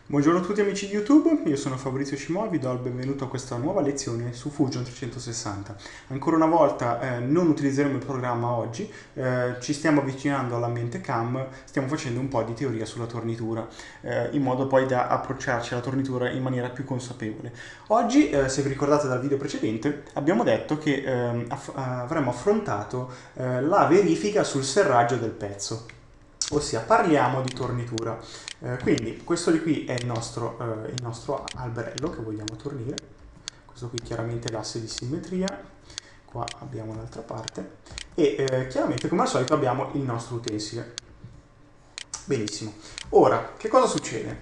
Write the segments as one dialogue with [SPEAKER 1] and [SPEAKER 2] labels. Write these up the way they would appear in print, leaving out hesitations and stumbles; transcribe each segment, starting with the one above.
[SPEAKER 1] Buongiorno a tutti amici di YouTube, io sono Fabrizio Cimò, vi do il benvenuto a questa nuova lezione su Fusion 360. Ancora una volta non utilizzeremo il programma oggi, ci stiamo avvicinando all'ambiente CAM, stiamo facendo un po' di teoria sulla tornitura, in modo poi da approcciarci alla tornitura in maniera più consapevole. Oggi, se vi ricordate dal video precedente, abbiamo detto che avremmo affrontato la verifica sul serraggio del pezzo. Ossia, parliamo di tornitura. Quindi questo di qui è il nostro alberello che vogliamo tornire. Questo qui chiaramente è l'asse di simmetria. Qua abbiamo l'altra parte. E chiaramente, come al solito, abbiamo il nostro utensile. Benissimo. Ora, che cosa succede?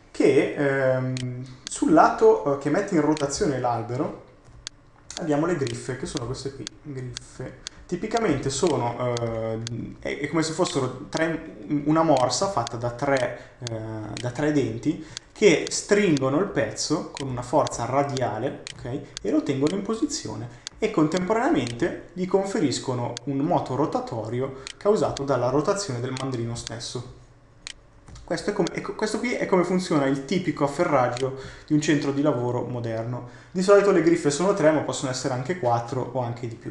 [SPEAKER 1] Che sul lato che mette in rotazione l'albero abbiamo le griffe, che sono queste qui, griffe. Tipicamente sono, è come se fossero una morsa fatta da tre denti che stringono il pezzo con una forza radiale, ok, e lo tengono in posizione e contemporaneamente gli conferiscono un moto rotatorio causato dalla rotazione del mandrino stesso. Questo qui è come funziona il tipico afferraggio di un centro di lavoro moderno. Di solito le griffe sono 3, ma possono essere anche 4 o anche di più.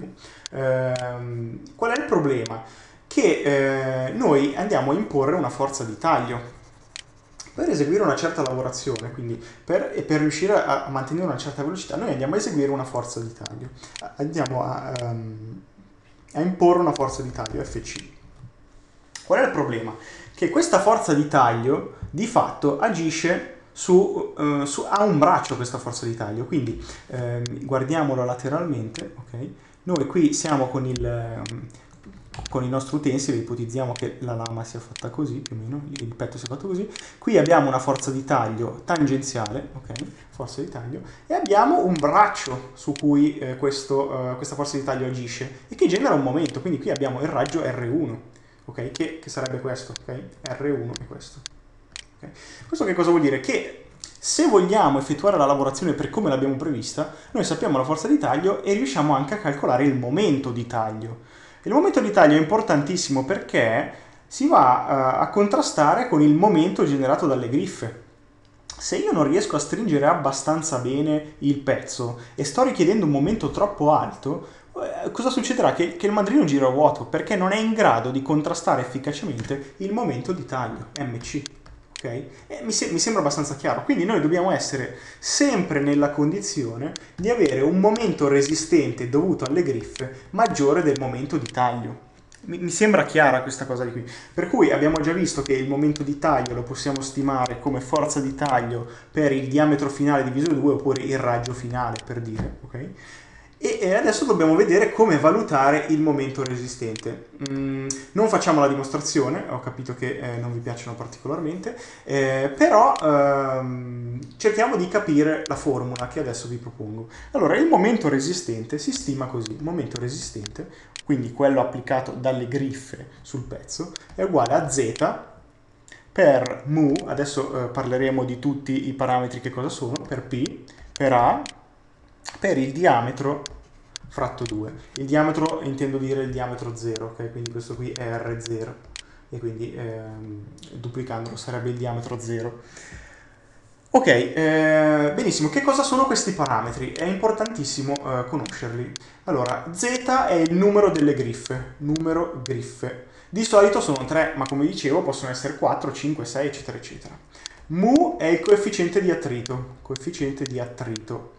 [SPEAKER 1] Qual è il problema? Che noi andiamo a imporre una forza di taglio. Per eseguire una certa lavorazione, quindi per riuscire a mantenere una certa velocità, noi andiamo a eseguire una forza di taglio. Andiamo a imporre una forza di taglio, FC. Qual è il problema? Che questa forza di taglio di fatto agisce ha un braccio questa forza di taglio, quindi guardiamolo lateralmente, ok? Noi qui siamo con il nostro utensile, ipotizziamo che la lama sia fatta così, più o meno, il petto sia fatto così, qui abbiamo una forza di taglio tangenziale, ok? Forza di taglio, e abbiamo un braccio su cui questa forza di taglio agisce e che genera un momento, quindi qui abbiamo il raggio R1. Ok, che sarebbe questo, ok? R1 è questo. Okay? Questo che cosa vuol dire? Che se vogliamo effettuare la lavorazione per come l'abbiamo prevista, noi sappiamo la forza di taglio e riusciamo anche a calcolare il momento di taglio. Il momento di taglio è importantissimo perché si va a contrastare con il momento generato dalle griffe. Se io non riesco a stringere abbastanza bene il pezzo e sto richiedendo un momento troppo alto, cosa succederà? Che il mandrino gira a vuoto perché non è in grado di contrastare efficacemente il momento di taglio, MC. Okay? Mi sembra abbastanza chiaro. Quindi noi dobbiamo essere sempre nella condizione di avere un momento resistente dovuto alle griffe maggiore del momento di taglio. Mi sembra chiara questa cosa di qui. Per cui abbiamo già visto che il momento di taglio lo possiamo stimare come forza di taglio per il diametro finale diviso 2 oppure il raggio finale, per dire, ok? E adesso dobbiamo vedere come valutare il momento resistente. Non facciamo la dimostrazione, ho capito che non vi piacciono particolarmente, però cerchiamo di capire la formula che adesso vi propongo. Allora, il momento resistente si stima così. Il momento resistente, quindi quello applicato dalle griffe sul pezzo, è uguale a Z per mu, adesso parleremo di tutti i parametri che cosa sono, per P, per A, per il diametro fratto 2. Il diametro intendo dire il diametro 0, ok? Quindi questo qui è R0 e quindi duplicandolo sarebbe il diametro 0. Ok, benissimo. Che cosa sono questi parametri? È importantissimo conoscerli. Allora, Z è il numero delle griffe, numero griffe. Di solito sono 3, ma come dicevo possono essere 4, 5, 6, eccetera, eccetera. Mu è il coefficiente di attrito, coefficiente di attrito.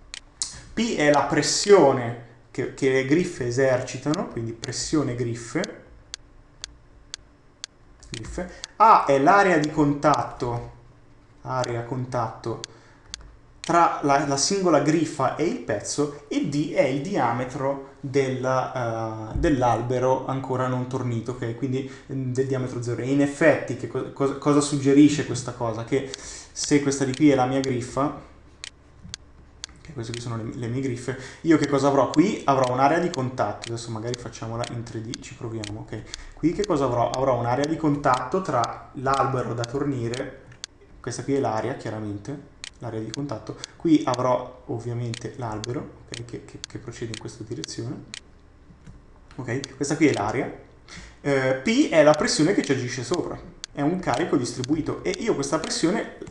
[SPEAKER 1] P è la pressione che le griffe esercitano, quindi pressione griffe. A è l'area di contatto, tra la singola griffa e il pezzo, e D è il diametro dell'albero ancora non tornito, okay? Quindi del diametro 0. E in effetti cosa suggerisce questa cosa? Che se questa di qui è la mia griffa, queste qui sono le mie griffe, io che cosa avrò? Qui avrò un'area di contatto, adesso magari facciamola in 3D, ci proviamo, ok? Qui che cosa avrò? Avrò un'area di contatto tra l'albero da tornire, questa qui è l'area chiaramente, l'area di contatto, qui avrò ovviamente l'albero, okay, che procede in questa direzione, ok? Questa qui è l'area, P è la pressione che ci agisce sopra, è un carico distribuito e io questa pressione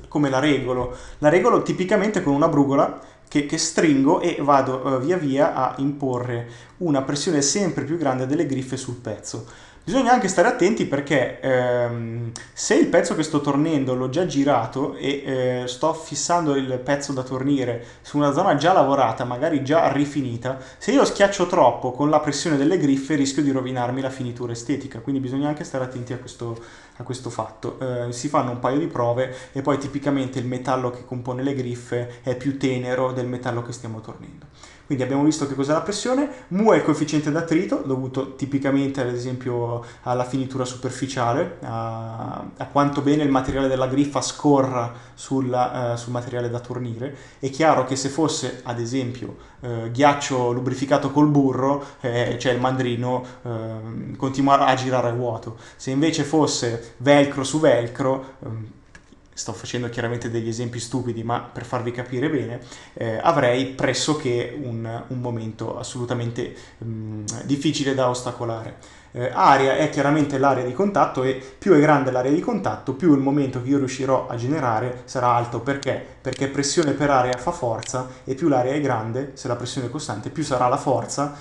[SPEAKER 1] come la regolo? La regolo tipicamente con una brugola che stringo e vado via via a imporre una pressione sempre più grande delle griffe sul pezzo. Bisogna anche stare attenti perché se il pezzo che sto tornendo l'ho già girato e sto fissando il pezzo da tornire su una zona già lavorata, magari già rifinita, se io schiaccio troppo con la pressione delle griffe rischio di rovinarmi la finitura estetica, quindi bisogna anche stare attenti a questo fatto. Si fanno un paio di prove e poi tipicamente il metallo che compone le griffe è più tenero del metallo che stiamo tornendo. Quindi abbiamo visto che cos'è la pressione, mu è il coefficiente d'attrito, dovuto tipicamente ad esempio alla finitura superficiale, a quanto bene il materiale della griffa scorra sul materiale da tornire. È chiaro che se fosse ad esempio ghiaccio lubrificato col burro, cioè il mandrino continua a girare a vuoto. Se invece fosse velcro su velcro, sto facendo chiaramente degli esempi stupidi, ma per farvi capire bene, avrei pressoché un momento assolutamente difficile da ostacolare. Aria è chiaramente l'area di contatto e più è grande l'area di contatto, più il momento che io riuscirò a generare sarà alto. Perché? Perché pressione per area fa forza e più l'area è grande, se la pressione è costante, più sarà la forza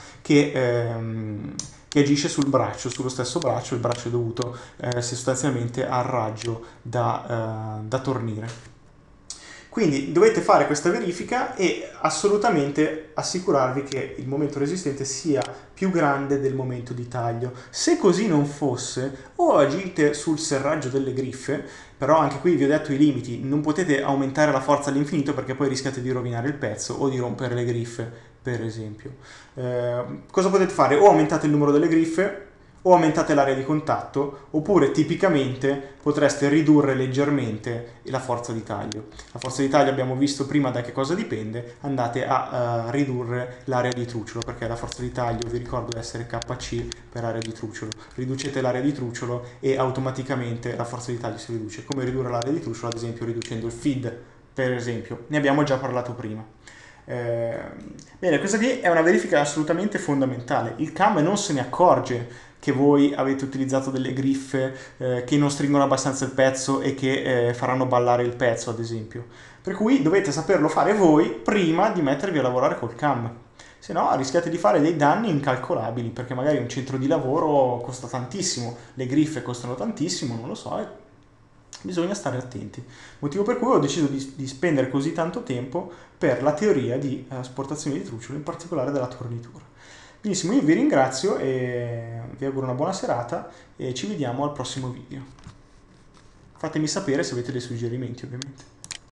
[SPEAKER 1] che agisce sullo stesso braccio. Il braccio è dovuto sostanzialmente al raggio da tornire. Quindi dovete fare questa verifica e assolutamente assicurarvi che il momento resistente sia più grande del momento di taglio. Se così non fosse, o agite sul serraggio delle griffe, però anche qui vi ho detto i limiti, non potete aumentare la forza all'infinito perché poi rischiate di rovinare il pezzo o di rompere le griffe, per esempio. Cosa potete fare? O aumentate il numero delle griffe, o aumentate l'area di contatto, oppure tipicamente potreste ridurre leggermente la forza di taglio. La forza di taglio abbiamo visto prima da che cosa dipende, andate a ridurre l'area di truciolo, perché la forza di taglio vi ricordo deve essere KC per area di truciolo. Riducete l'area di truciolo e automaticamente la forza di taglio si riduce. Come ridurre l'area di truciolo? Ad esempio riducendo il feed, per esempio. Ne abbiamo già parlato prima. Bene, questa qui è una verifica assolutamente fondamentale. Il CAM non se ne accorge che voi avete utilizzato delle griffe che non stringono abbastanza il pezzo e che faranno ballare il pezzo, ad esempio. Per cui dovete saperlo fare voi prima di mettervi a lavorare col CAM. Se no rischiate di fare dei danni incalcolabili, perché magari un centro di lavoro costa tantissimo, le griffe costano tantissimo, non lo so, e bisogna stare attenti. Motivo per cui ho deciso di spendere così tanto tempo per la teoria di asportazione di truciolo, in particolare della tornitura. Benissimo, io vi ringrazio e vi auguro una buona serata e ci vediamo al prossimo video. Fatemi sapere se avete dei suggerimenti, ovviamente.